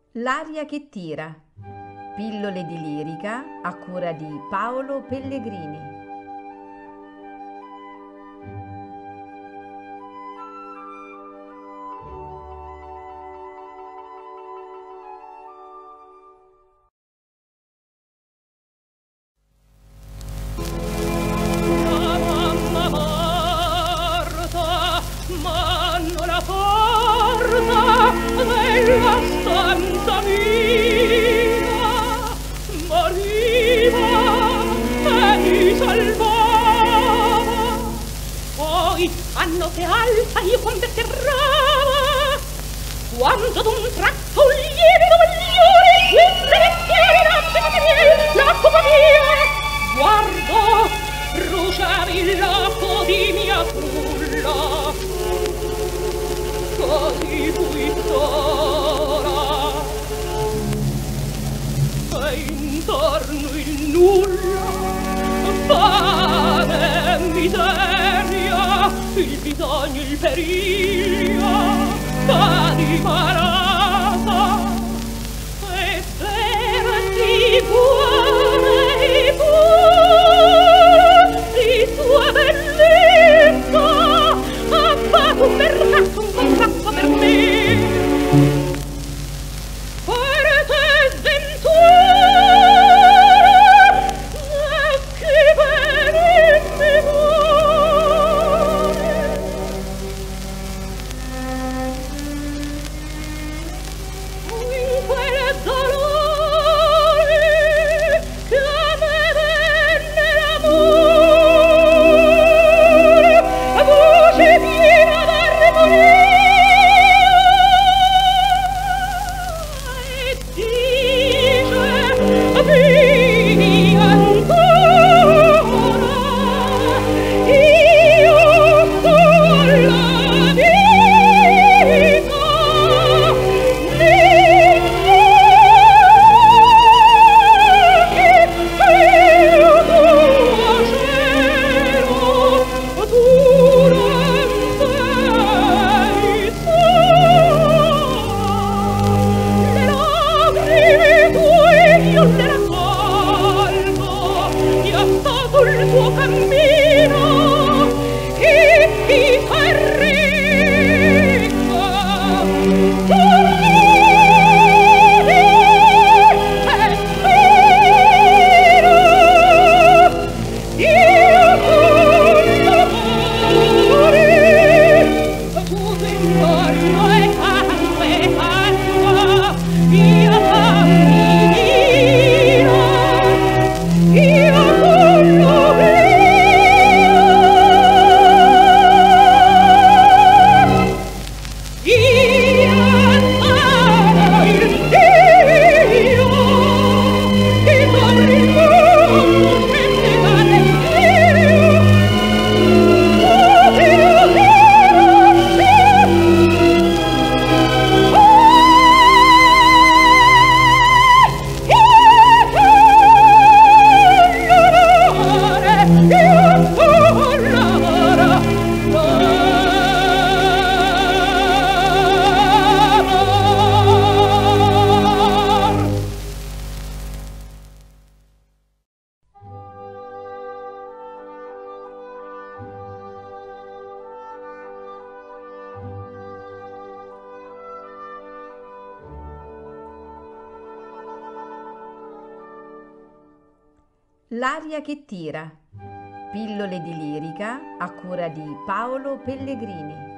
L'aria che tira. Pillole di lirica a cura di Paolo Pellegrini. La mamma morta, m'hanno la porta della stanza mia, moriva e mi salvava. Poi a notte alta io converterrava, quando d'un tratto un livido bagliore mentre mestiere nasce miei la copa mia guardo bruciare il lato di mia frulla così fui sola e intorno il nulla fame e miseria il bisogno il periglio cadi parata e perdi cuore pur di tua bellezza ha fatto un contratto per me per te sventura che bene in memoria in quel dolore che a me venne l'amore voce piena d'armonia e dice vivi ancora io con la vita il tuo cammino che ti fa ricca io con l'amore tutto intorno è canto e canto via cammino io con l'amore io amo il Dio che copre il mondo scende dalle stelle L'aria che tira. Pillole di lirica a cura di Paolo Pellegrini.